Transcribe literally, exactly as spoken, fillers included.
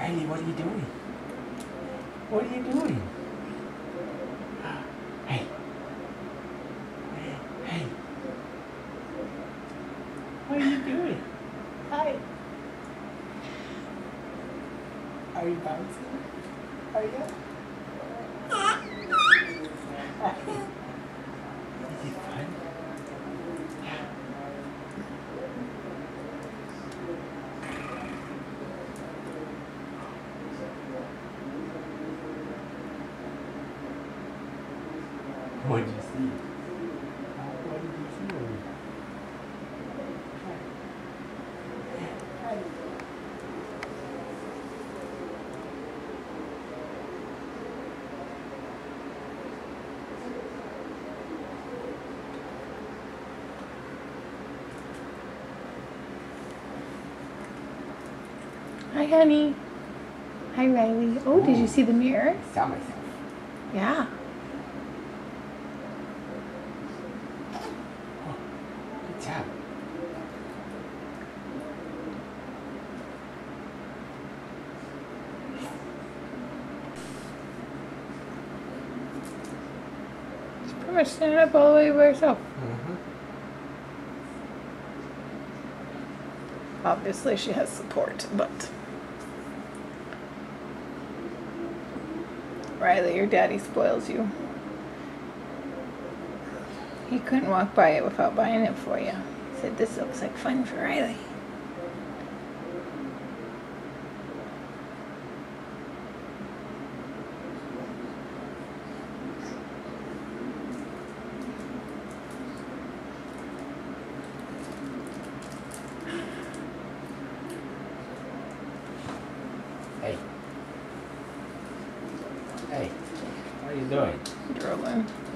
Riley, what are you doing? What are you doing? Hey. Hey. Hey. What are you doing? Hi. Are you bouncing? Are you? Is it fun? Yeah. What did you see? What did you see? Hi. Hi, honey. Hi, Riley. Oh, did you see the mirror? I saw myself. Yeah. Oh, good job. She's pretty much standing up all the way by herself. Mm-hmm. Obviously, she has support, but Riley, your daddy spoils you. He couldn't walk by it without buying it for you. He said, this looks like fun for Riley. Hey. Hey. What are you doing? Drooling.